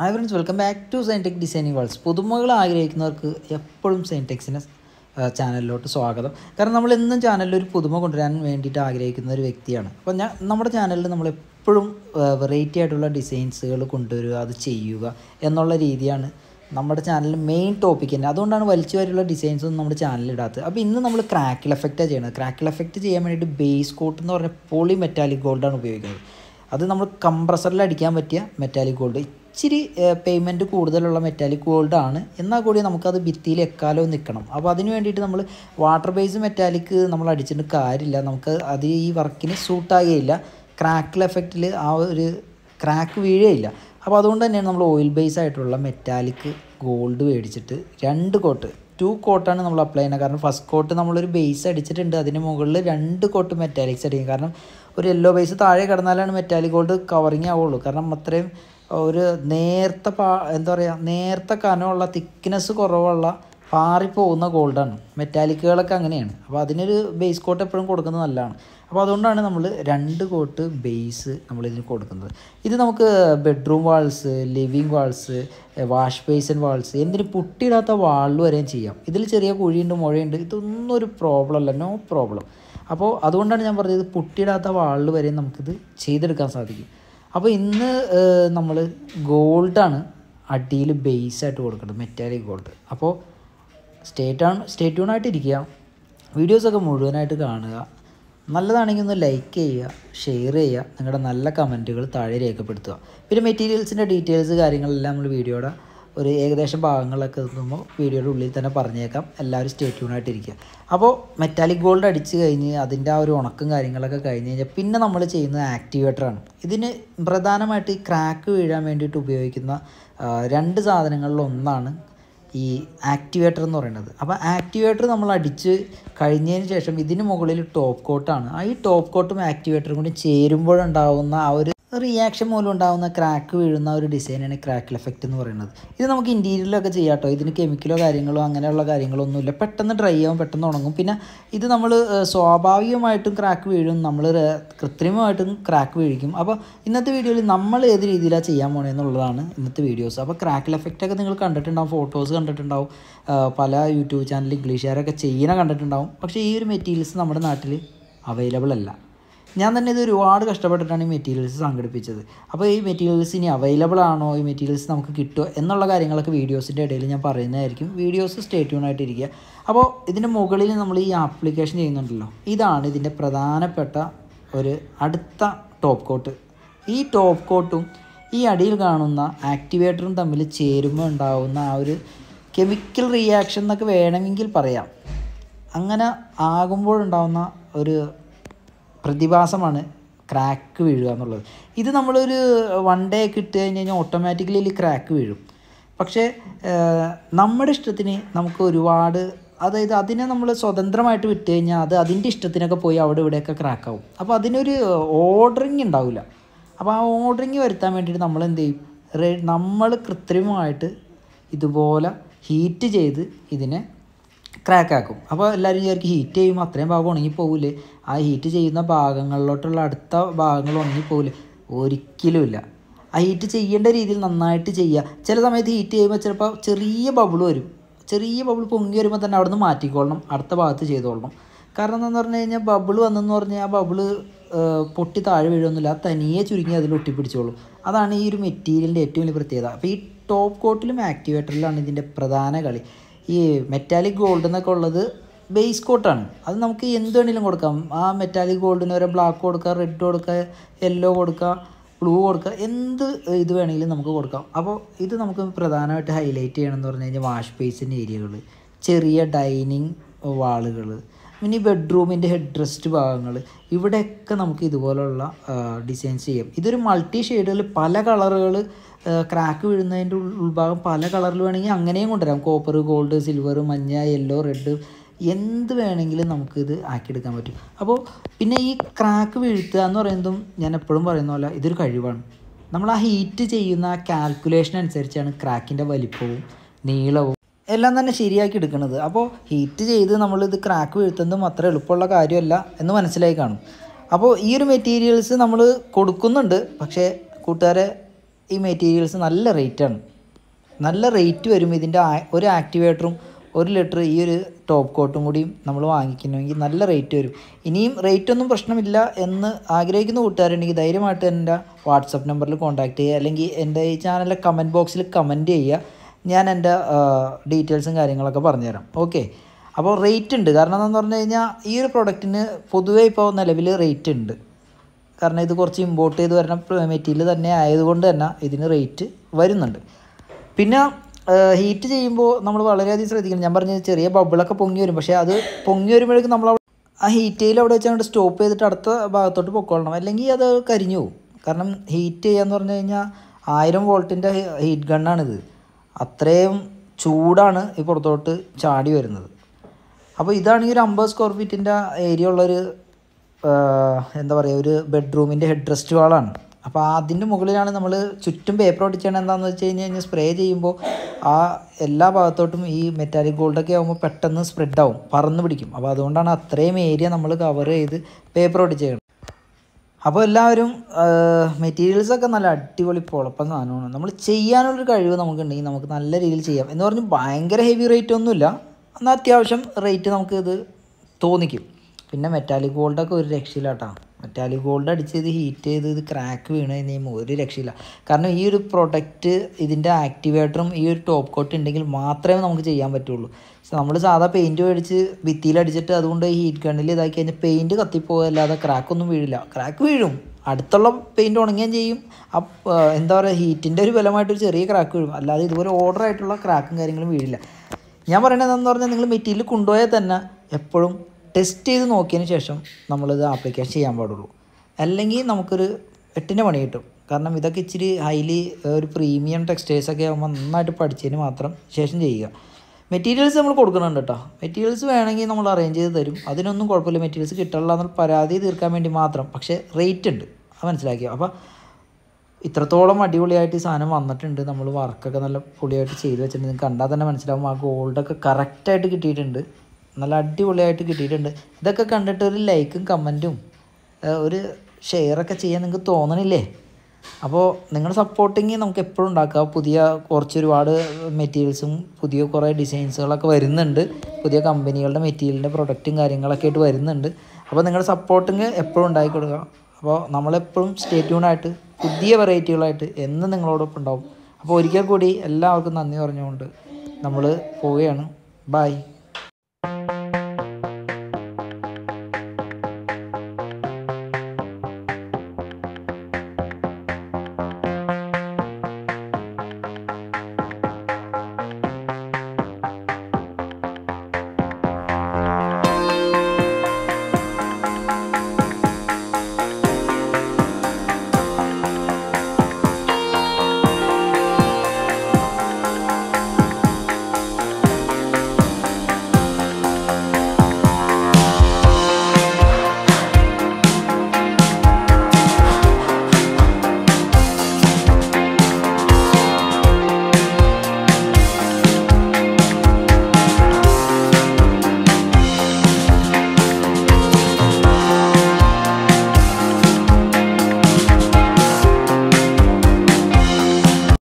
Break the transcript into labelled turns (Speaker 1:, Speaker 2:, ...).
Speaker 1: Hi friends, welcome back to Sain Designing Worlds. പുതുമകൾ ആഗ്രഹിക്കുന്നവർക്ക് എപ്പോഴും Sain Tech's ചാനലിലോട്ട് സ്വാഗതം. കാരണം നമ്മൾ എന്നും ചാനലിൽ ഒരു പുതുമ കൊണ്ടുവരാൻ വേണ്ടിയിട്ട് ആഗ്രഹിക്കുന്ന ഒരു വ്യക്തിയാണ്. അപ്പോൾ നമ്മുടെ ചാനലിൽ നമ്മൾ എപ്പോഴും വെറൈറ്റി ആയിട്ടുള്ള ഡിസൈൻസുകൾ കൊണ്ടുവരിക, അത് ചെയ്യുക എന്നുള്ള രീതിയാണ് നമ്മുടെ ചാനലിൽ മെയിൻ ടോപ്പിക് തന്നെ. അതുകൊണ്ടാണ് വലിച്ചു വരെയുള്ള ഡിസൈൻസ് ഒന്നും നമ്മുടെ ചാനലിൽ ഇടാത്തത്. അപ്പോൾ ഇന്ന് നമ്മൾ ക്രാക്കിൾ എഫക്റ്റാണ് ചെയ്യുന്നത്. ക്രാക്കിൾ എഫക്റ്റ് ചെയ്യാൻ വേണ്ടിയിട്ട് ബേസ് കോട്ട് എന്ന് പറഞ്ഞ പോളി മെറ്റാലിക് ഗോൾഡാണ് ഉപയോഗിക്കുന്നത്. അത് നമ്മൾ കംപ്രസറിൽ അടിക്കാൻ പറ്റിയ മെറ്റാലിക് ഗോൾഡ്, ഇച്ചിരി പേയ്മെൻറ്റ് കൂടുതലുള്ള മെറ്റാലിക് ഗോൾഡാണ്. എന്നാൽ കൂടി നമുക്കത് ഭിത്തിയിൽ എക്കാലവും നിൽക്കണം. അപ്പോൾ അതിന് വേണ്ടിയിട്ട് നമ്മൾ വാട്ടർ ബേസ് മെറ്റാലിക് നമ്മൾ അടിച്ചിട്ട് കാര്യമില്ല, നമുക്ക് അത് ഈ വർക്കിന് സൂട്ടാകുകയില്ല. ക്രാക്കിൾ എഫക്റ്റിൽ ആ ഒരു ക്രാക്ക് വീഴുകയില്ല. അപ്പോൾ അതുകൊണ്ട് തന്നെയാണ് നമ്മൾ ഓയിൽ ബേസ് ആയിട്ടുള്ള മെറ്റാലിക് ഗോൾഡ് മേടിച്ചിട്ട് 2 കോട്ടാണ് നമ്മൾ അപ്ലൈ ചെയ്യുന്നത്. കാരണം ഫസ്റ്റ് കോട്ട് നമ്മളൊരു ബേസ് അടിച്ചിട്ടുണ്ട്, അതിന് മുകളിൽ 2 കോട്ട് മെറ്റാലിക്സ് അടിക്കും. കാരണം ഒരു യെല്ലോ ബേസ് താഴെ കിടന്നാലാണ് മെറ്റാലിക് ഗോൾഡ് കവറിങ് ആവുള്ളൂ. കാരണം അത്രയും ഒരു നേർത്ത കനമുള്ള തിക്നെസ് കുറവുള്ള പാറിപ്പോകുന്ന ഗോൾഡാണ്. മെറ്റാലിക്കുകളൊക്കെ അങ്ങനെയാണ്. അപ്പോൾ അതിനൊരു ബേസ് കോട്ട് എപ്പോഴും കൊടുക്കുന്നത് നല്ലതാണ്. അപ്പോൾ അതുകൊണ്ടാണ് നമ്മൾ 2 കോട്ട് ബേസ് നമ്മളിതിന് കൊടുക്കുന്നത്. ഇത് നമുക്ക് bedroom walls, living walls, wash basin walls, എന്തിന് പുട്ടിയിടാത്ത വാളിൽ വരെയും ചെയ്യാം. ഇതിൽ ചെറിയ കുഴിയുണ്ട്, മുഴയുണ്ട്, ഇതൊന്നും ഒരു പ്രോബ്ലം അല്ല, നോ പ്രോബ്ലം. അപ്പോൾ അതുകൊണ്ടാണ് ഞാൻ പറഞ്ഞത് പുട്ടിയിടാത്ത വാളിൽ വരെയും നമുക്കിത് ചെയ്തെടുക്കാൻ സാധിക്കും. അപ്പോൾ ഇന്ന് നമ്മൾ ഗോൾഡാണ് അടിയിൽ ബേസായിട്ട് കൊടുക്കുന്നത്, മെറ്റാലിക് ഗോൾഡ്. അപ്പോൾ സ്റ്റേ ട്യൂണായിട്ടിരിക്കുക, വീഡിയോസൊക്കെ മുഴുവനായിട്ട് കാണുക. നല്ലതാണെങ്കിൽ ഒന്ന് ലൈക്ക് ചെയ്യുക, ഷെയർ ചെയ്യുക, നിങ്ങളുടെ നല്ല കമൻറ്റുകൾ താഴെ രേഖപ്പെടുത്തുക. പിന്നെ മെറ്റീരിയൽസിൻ്റെ ഡീറ്റെയിൽസ് കാര്യങ്ങളെല്ലാം നമ്മൾ വീഡിയോയുടെ ഒരു ഏകദേശം ഭാഗങ്ങളൊക്കെ എത്തുമ്പോൾ വീഡിയോയുടെ ഉള്ളിൽ തന്നെ പറഞ്ഞേക്കാം. എല്ലാവരും സ്റ്റേ ട്യൂണായിട്ടിരിക്കുക. അപ്പോൾ മെറ്റാലിക് ഗോൾഡ് അടിച്ച് കഴിഞ്ഞ് അതിൻ്റെ ആ ഒരു ഉണക്കും കാര്യങ്ങളൊക്കെ കഴിഞ്ഞ് കഴിഞ്ഞാൽ പിന്നെ നമ്മൾ ചെയ്യുന്നത് ആക്ടിവേറ്ററാണ്. ഇതിന് പ്രധാനമായിട്ട് ഈ ക്രാക്ക് വീഴാൻ വേണ്ടിയിട്ട് ഉപയോഗിക്കുന്ന 2 സാധനങ്ങളിലൊന്നാണ് ഈ ആക്ടിവേറ്റർ എന്ന് പറയുന്നത്. അപ്പോൾ ആക്ടിവേറ്റർ നമ്മൾ അടിച്ച് കഴിഞ്ഞതിന് ശേഷം ഇതിന് മുകളിൽ ടോപ്പ് കോട്ടാണ്. ആ ഈ ടോപ്പ് കോട്ടും ആക്ടിവേറ്ററും കൂടി ചേരുമ്പോഴുണ്ടാകുന്ന ആ ഒരു റിയാക്ഷൻ മൂലം ഉണ്ടാകുന്ന ക്രാക്ക് വീഴുന്ന ഒരു ഡിസൈനാണ് ക്രാക്കിൾ എഫക്റ്റ് എന്ന് പറയുന്നത്. ഇത് നമുക്ക് ഇൻറ്റീരിയറിലൊക്കെ ചെയ്യാം കേട്ടോ. ഇതിന് കെമിക്കലോ കാര്യങ്ങളോ അങ്ങനെയുള്ള കാര്യങ്ങളൊന്നുമില്ല. പെട്ടെന്ന് ഡ്രൈ ആവും, പെട്ടെന്ന് ഉണങ്ങും. പിന്നെ ഇത് നമ്മൾ സ്വാഭാവികമായിട്ടും ക്രാക്ക് വീഴും, നമ്മൾ കൃത്രിമമായിട്ടും ക്രാക്ക് വീഴിക്കും. അപ്പോൾ ഇന്നത്തെ വീഡിയോയിൽ നമ്മൾ ഏത് രീതിയിലാണ് ചെയ്യാൻ പോകണമെന്നുള്ളതാണ് ഇന്നത്തെ വീഡിയോസ്. അപ്പോൾ ക്രാക്കിൾ എഫക്റ്റൊക്കെ നിങ്ങൾ കണ്ടിട്ടുണ്ടാവും, ഫോട്ടോസ് കണ്ടിട്ടുണ്ടാവും, പല യൂട്യൂബ് ചാനൽ ഇംഗ്ലീഷുകാരൊക്കെ ചെയ്യുന്ന കണ്ടിട്ടുണ്ടാവും. പക്ഷേ ഈ ഒരു മെറ്റീരിയൽസ് നമ്മുടെ നാട്ടിൽ അവൈലബിൾ അല്ല. ഞാൻ തന്നെ ഇത് ഒരുപാട് കഷ്ടപ്പെട്ടിട്ടാണ് ഈ മെറ്റീരിയൽസ് സംഘടിപ്പിച്ചത്. അപ്പോൾ ഈ മെറ്റീരിയൽസ് ഇനി അവൈലബിൾ ആണോ, ഈ മെറ്റീരിയൽസ് നമുക്ക് കിട്ടുമോ എന്നുള്ള കാര്യങ്ങളൊക്കെ വീഡിയോസിൻ്റെ ഇടയിൽ ഞാൻ പറയുന്നതായിരിക്കും. വീഡിയോസ് സ്റ്റേ ട്യൂണായിട്ടിരിക്കുക. അപ്പോൾ ഇതിൻ്റെ മുകളിൽ നമ്മൾ ഈ ആപ്ലിക്കേഷൻ ചെയ്യുന്നുണ്ടല്ലോ, ഇതാണ് ഇതിൻ്റെ പ്രധാനപ്പെട്ട ഒരു അടുത്ത ടോപ്പ് കോട്ട്. ഈ ടോപ്പ് കോട്ടും ഈ അടിയിൽ കാണുന്ന ആക്ടിവേറ്ററും തമ്മിൽ ചേരുമ്പോൾ ഉണ്ടാകുന്ന ആ ഒരു കെമിക്കൽ റിയാക്ഷൻ എന്നൊക്കെ വേണമെങ്കിൽ പറയാം. അങ്ങനെ ആകുമ്പോഴുണ്ടാകുന്ന ഒരു പ്രതിഭാസമാണ് ക്രാക്ക് വീഴുക എന്നുള്ളത്. ഇത് നമ്മളൊരു 1 ഡേ ഇട്ട് കഴിഞ്ഞ് കഴിഞ്ഞാൽ ഓട്ടോമാറ്റിക്കലി ക്രാക്ക് വീഴും. പക്ഷേ നമ്മുടെ ഇഷ്ടത്തിന് നമുക്ക് ഒരുപാട്, അതായത് അതിനെ നമ്മൾ സ്വതന്ത്രമായിട്ട് വിട്ട് കഴിഞ്ഞാൽ അത് അതിൻ്റെ ഇഷ്ടത്തിനൊക്കെ പോയി അവിടെ ഇവിടെയൊക്കെ ക്രാക്കാവും. അപ്പോൾ അതിനൊരു ഓർഡറിങ് ഉണ്ടാവില്ല. അപ്പോൾ ആ ഓർഡറിങ് വരുത്താൻ വേണ്ടിയിട്ട് നമ്മൾ എന്ത് ചെയ്യും, നമ്മൾ കൃത്രിമമായിട്ട് ഇതുപോലെ ഹീറ്റ് ചെയ്ത് ഇതിനെ ക്രാക്കാക്കും. അപ്പോൾ എല്ലാവരും വിചാരിക്കും ഹീറ്റ് ചെയ്യുമ്പോൾ അത്രയും ഭാഗം ഉണങ്ങിപ്പോകില്ലേ, ആ ഹീറ്റ് ചെയ്യുന്ന ഭാഗങ്ങളിലോട്ടുള്ള അടുത്ത ഭാഗങ്ങൾ ഉണങ്ങിപ്പോകില്ലേ? ഒരിക്കലുമില്ല. ആ ഹീറ്റ് ചെയ്യേണ്ട രീതിയിൽ നന്നായിട്ട് ചെയ്യുക. ചില സമയത്ത് ഹീറ്റ് ചെയ്യുമ്പോൾ ചിലപ്പോൾ ചെറിയ ബബിൾ വരും. ചെറിയ ബബിൾ പൊങ്ങി വരുമ്പോൾ തന്നെ അവിടെ നിന്ന് മാറ്റിക്കൊള്ളണം, അടുത്ത ഭാഗത്ത് ചെയ്തോളണം. കാരണം എന്താണെന്ന് പറഞ്ഞു കഴിഞ്ഞാൽ ബബിൾ വന്നെന്ന് പറഞ്ഞാൽ ആ ബബിൾ പൊട്ടി താഴെ വീഴൊന്നുമില്ല, അത് തനിയെ ചുരുങ്ങി അതിൽ ഒട്ടിപ്പിടിച്ചോളും. അതാണ് ഈ ഒരു മെറ്റീരിയലിൻ്റെ ഏറ്റവും വലിയ പ്രത്യേകത. അപ്പോൾ ഈ ടോപ്പ് കോട്ടിലും ആക്ടിവേറ്ററിലാണ് ഇതിൻ്റെ പ്രധാന കളി. ഈ മെറ്റാലിക് ഗോൾഡ് എന്നൊക്കെ ഉള്ളത് ബേസ് കോട്ടാണ്. അത് നമുക്ക് എന്ത് വേണമെങ്കിലും കൊടുക്കാം. ആ മെറ്റാലിക് ഗോൾഡിന് ഒരു ബ്ലാക്ക് കൊടുക്കുക, റെഡ് കൊടുക്കുക, യെല്ലോ കൊടുക്കുക, ബ്ലൂ കൊടുക്കുക, എന്ത് ഇത് വേണമെങ്കിലും നമുക്ക് കൊടുക്കാം. അപ്പോൾ ഇത് നമുക്ക് പ്രധാനമായിട്ട് ഹൈലൈറ്റ് ചെയ്യണമെന്ന് പറഞ്ഞു കഴിഞ്ഞാൽ വാഷ് ബേസിൻ്റെ ഏരിയകൾ, ചെറിയ ഡൈനിങ് വാളുകൾ, ഇനി ബെഡ്റൂമിൻ്റെ ഹെഡ് റെസ്റ്റ് ഭാഗങ്ങൾ, ഇവിടെയൊക്കെ നമുക്ക് ഇതുപോലുള്ള ഡിസൈൻസ് ചെയ്യാം. ഇതൊരു മൾട്ടി ഷെയ്ഡിൽ പല കളറുകൾ, ക്രാക്ക് വീഴുന്നതിൻ്റെ ഉൾഭാഗം പല കളറിൽ വേണമെങ്കിൽ അങ്ങനെയും കൊണ്ടുവരാം. കോപ്പർ, ഗോൾഡ്, സിൽവർ, മഞ്ഞ, യെല്ലോ, റെഡ്, എന്ത് വേണമെങ്കിലും നമുക്കിത് ആക്കിയെടുക്കാൻ പറ്റും. അപ്പോൾ പിന്നെ ഈ ക്രാക്ക് വീഴ്ത്തുക എന്ന് പറയുന്നതും ഞാൻ എപ്പോഴും പറയുന്ന പോലെ ഇതൊരു കഴിവാണ്. നമ്മൾ ആ ഹീറ്റ് ചെയ്യുന്ന ആ കാൽക്കുലേഷൻ അനുസരിച്ചാണ് ക്രാക്കിൻ്റെ വലിപ്പവും നീളവും എല്ലാം തന്നെ ശരിയാക്കി എടുക്കുന്നത്. അപ്പോൾ ഹീറ്റ് ചെയ്ത് നമ്മളിത് ക്രാക്ക് വീഴ്ത്തുന്നതും അത്ര എളുപ്പമുള്ള കാര്യമല്ല എന്ന് മനസ്സിലായി കാണും. അപ്പോൾ ഈ ഒരു മെറ്റീരിയൽസ് നമ്മൾ കൊടുക്കുന്നുണ്ട്. പക്ഷേ കൂട്ടുകാരെ, ഈ മെറ്റീരിയൽസ് നല്ല റേറ്റാണ്. നല്ല റേറ്റ് വരും. ഇതിൻ്റെ ഒരു ആക്ടിവേറ്ററും 1 ലിറ്റർ ഈ ഒരു ടോപ്പ് കോട്ടും കൂടിയും നമ്മൾ വാങ്ങിക്കണമെങ്കിൽ നല്ല റേറ്റ് വരും. ഇനിയും റേറ്റൊന്നും പ്രശ്നമില്ല എന്ന് ആഗ്രഹിക്കുന്ന കൂട്ടുകാരുണ്ടെങ്കിൽ ധൈര്യമായിട്ട് എൻ്റെ വാട്സപ്പ് നമ്പറിൽ കോൺടാക്റ്റ് ചെയ്യുക, അല്ലെങ്കിൽ എൻ്റെ ഈ ചാനലിലെ കമൻറ്റ് ബോക്സിൽ കമൻറ്റ് ചെയ്യുക. ഞാൻ എൻ്റെ ഡീറ്റെയിൽസും കാര്യങ്ങളൊക്കെ പറഞ്ഞുതരാം. ഓക്കെ, അപ്പോൾ റേറ്റ് ഉണ്ട്. കാരണം എന്താണെന്ന് പറഞ്ഞു കഴിഞ്ഞാൽ ഈ ഒരു പ്രൊഡക്റ്റിന് പൊതുവേ ഇപ്പോൾ നിലവിൽ റേറ്റ് ഉണ്ട്. കാരണം ഇത് കുറച്ച് ഇമ്പോർട്ട് ചെയ്ത് വരുന്ന മെറ്റീരിയൽ തന്നെ ആയതുകൊണ്ട് തന്നെ ഇതിന് റേറ്റ് വരുന്നുണ്ട്. പിന്നെ ഹീറ്റ് ചെയ്യുമ്പോൾ നമ്മൾ വളരെയധികം ശ്രദ്ധിക്കണം. ഞാൻ പറഞ്ഞത് ചെറിയ ബബിളൊക്കെ പൊങ്ങി വരും. പക്ഷേ അത് പൊങ്ങി വരുമ്പോഴേക്കും നമ്മൾ ആ ഹീറ്റയിൽ അവിടെ വെച്ച് അങ്ങോട്ട് സ്റ്റോപ്പ് ചെയ്തിട്ട് അടുത്ത ഭാഗത്തോട്ട് പൊക്കോളണം, അല്ലെങ്കിൽ അത് കരിഞ്ഞു പോകും. കാരണം ഹീറ്റ് ചെയ്യാന്ന് പറഞ്ഞു കഴിഞ്ഞാൽ 1000 വോൾട്ടിൻ്റെ ഹീറ്റ് ഗണ്ണാണിത്. അത്രയും ചൂടാണ് ഈ പുറത്തോട്ട് ചാടി വരുന്നത്. അപ്പോൾ ഇതാണെങ്കിൽ ഒരു 50 സ്ക്വയർ ഫീറ്റിൻ്റെ ഏരിയ ഉള്ളൊരു എന്താ പറയുക, ഒരു ബെഡ്റൂമിൻ്റെ ഹെഡ് റെസ്റ്റ് വാളാണ്. അപ്പോൾ അതിൻ്റെ മുകളിലാണ് നമ്മൾ ചുറ്റും പേപ്പർ ഒട്ടിച്ചാണ്. എന്താണെന്ന് വെച്ച് കഴിഞ്ഞാൽ സ്പ്രേ ചെയ്യുമ്പോൾ ആ എല്ലാ ഭാഗത്തോട്ടും ഈ മെറ്റാലിക് ഗോൾഡൊക്കെ ആകുമ്പോൾ പെട്ടെന്ന് സ്പ്രെഡാവും, പറന്ന് പിടിക്കും. അപ്പോൾ അതുകൊണ്ടാണ് അത്രയും ഏരിയ നമ്മൾ കവർ ചെയ്ത് പേപ്പർ ഒട്ടിച്ചേക്കണം. അപ്പോൾ എല്ലാവരും മെറ്റീരിയൽസൊക്കെ നല്ല അടിപൊളി പൊളപ്പം സാധനമാണ്. നമ്മൾ ചെയ്യാനുള്ളൊരു കഴിവ് നമുക്കുണ്ടെങ്കിൽ നമുക്ക് നല്ല രീതിയിൽ ചെയ്യാം. എന്ന് പറഞ്ഞ് ഭയങ്കര ഹെവി റേറ്റ് ഒന്നുമില്ല, എന്നാൽ അത്യാവശ്യം റേറ്റ് നമുക്ക് ഇത് തോന്നിക്കും. പിന്നെ മെറ്റാലിക് ഗോൾഡൊക്കെ ഒരു രക്ഷയില്ല കേട്ടോ. മെറ്റാലിക് ഗോൾഡ് അടിച്ച് ഇത് ഹീറ്റ് ചെയ്ത് ഇത് ക്രാക്ക് വീണ് കഴിയുമ്പോൾ ഒരു രക്ഷയില്ല. കാരണം ഈ ഒരു പ്രൊഡക്റ്റ്, ഇതിൻ്റെ ആക്ടിവേറ്ററും ഈ ഒരു ടോപ്പ് കോട്ട് ഉണ്ടെങ്കിൽ മാത്രമേ നമുക്ക് ചെയ്യാൻ പറ്റുള്ളൂ. നമ്മൾ സാധാ പെയിൻറ്റ് മേടിച്ച് ഭിത്തിയിലടിച്ചിട്ട് അതുകൊണ്ട് ഹീറ്റ് ഗണ്ണിൽ ഇതാക്കി കഴിഞ്ഞാൽ പെയിൻറ്റ് കത്തിപ്പോകല്ലാതെ ക്രാക്കൊന്നും വീഴില്ല. ക്രാക്ക് വീഴും, അടുത്തുള്ള പെയിൻറ്റ് ഉണങ്ങുകയും ചെയ്യും. എന്താ പറയുക, ഹീറ്റിൻ്റെ ഒരു ബലമായിട്ടൊരു ചെറിയ ക്രാക്ക് വീഴും, അല്ലാതെ ഇതുപോലെ ഓർഡർ ആയിട്ടുള്ള ക്രാക്കും കാര്യങ്ങളും വീഴില്ല. ഞാൻ പറയുന്നത് എന്താണെന്ന് പറഞ്ഞാൽ, നിങ്ങൾ മെറ്റീരിയൽ കൊണ്ടുപോയാൽ തന്നെ എപ്പോഴും ടെസ്റ്റ് ചെയ്ത് നോക്കിയതിന് ശേഷം നമ്മളിത് ആപ്ലിക്കേഷൻ ചെയ്യാൻ പാടുള്ളൂ. അല്ലെങ്കിൽ നമുക്കൊരു 8ൻ്റെ പണി കിട്ടും. കാരണം ഇതൊക്കെ ഇച്ചിരി ഹൈലി ഒരു പ്രീമിയം ടെക്സ്റ്റൈൽസൊക്കെ ആകുമ്പോൾ നന്നായിട്ട് പഠിച്ചതിന് മാത്രം ശേഷം ചെയ്യുക. മെറ്റീരിയൽസ് നമ്മൾ കൊടുക്കുന്നുണ്ട് കേട്ടോ. മെറ്റീരിയൽസ് വേണമെങ്കിൽ നമ്മൾ അറേഞ്ച് ചെയ്ത് തരും, അതിനൊന്നും കുഴപ്പമില്ല. മെറ്റീരിയൽസ് കിട്ടില്ല എന്നുള്ള പരാതി തീർക്കാൻ വേണ്ടി മാത്രം. പക്ഷേ റേറ്റ് ഉണ്ട്, അത് മനസ്സിലാക്കിയോ. അപ്പോൾ ഇത്രത്തോളം അടിപൊളിയായിട്ട് ഈ സാധനം വന്നിട്ടുണ്ട്. നമ്മൾ വർക്കൊക്കെ നല്ല പൊളിയായിട്ട് ചെയ്ത് വെച്ചിട്ടുണ്ട്. നിങ്ങൾക്ക് കണ്ടാൽ തന്നെ മനസ്സിലാവും. ആ ഗോൾഡൊക്കെ കറക്റ്റായിട്ട് കിട്ടിയിട്ടുണ്ട്, നല്ല അടിപൊളിയായിട്ട് കിട്ടിയിട്ടുണ്ട്. ഇതൊക്കെ കണ്ടിട്ട് ഒരു ലൈക്കും കമൻറ്റും ഒരു ഷെയറൊക്കെ ചെയ്യാൻ നിങ്ങൾക്ക് തോന്നണില്ലേ? അപ്പോൾ നിങ്ങളുടെ സപ്പോർട്ടിങ് നമുക്ക് എപ്പോഴും ഉണ്ടാക്കുക. പുതിയ ഒരുപാട് മെറ്റീരിയൽസും പുതിയ കുറേ ഡിസൈൻസുകളൊക്കെ വരുന്നുണ്ട്. പുതിയ കമ്പനികളുടെ മെറ്റീരിയലിൻ്റെ പ്രൊഡക്റ്റും കാര്യങ്ങളൊക്കെ ആയിട്ട് വരുന്നുണ്ട്. അപ്പോൾ നിങ്ങളുടെ സപ്പോർട്ടിങ് എപ്പോഴും ഉണ്ടാക്കി കൊടുക്കുക. അപ്പോൾ നമ്മളെപ്പോഴും സ്റ്റേ ട്യൂണായിട്ട് പുതിയ വെറൈറ്റികളായിട്ട് എന്നും നിങ്ങളോടൊപ്പം ഉണ്ടാവും. അപ്പോൾ ഒരിക്കൽ കൂടി എല്ലാവർക്കും നന്ദി പറഞ്ഞുകൊണ്ട് നമ്മൾ പോവുകയാണ്. ബൈ.